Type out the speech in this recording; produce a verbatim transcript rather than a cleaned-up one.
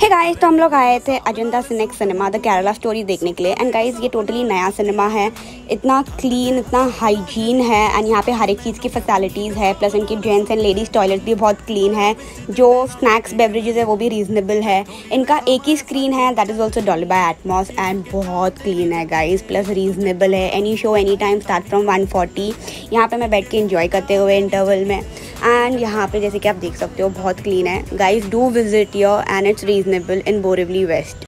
Guys, तो हम लोग आए थे Ajanta Cinex cinema the Kerala story देखने के लिए। एंड गाइस, ये टोटली नया सिनेमा है। इतना क्लीन, इतना हाइजीन है एंड यहाँ पे हर एक चीज़ की फैसिलिटीज़ है। प्लस इनकी जेंट्स एंड लेडीज़ टॉयलेट भी बहुत क्लीन है। जो स्नैक्स बेवरेजेस है वो भी रीजनेबल है। इनका एक ही स्क्रीन है, that is also Dolby by Atmos and बहुत क्लीन है गाइस, प्लस रीजनेबल है। Any show any time start from one forty. यहाँ पे मैं बैठ के इंजॉय करते हुए इंटरवल में। एंड यहाँ पे जैसे कि आप देख सकते हो बहुत क्लीन है guys. Do visit your and it's reasonable in Borivali waste.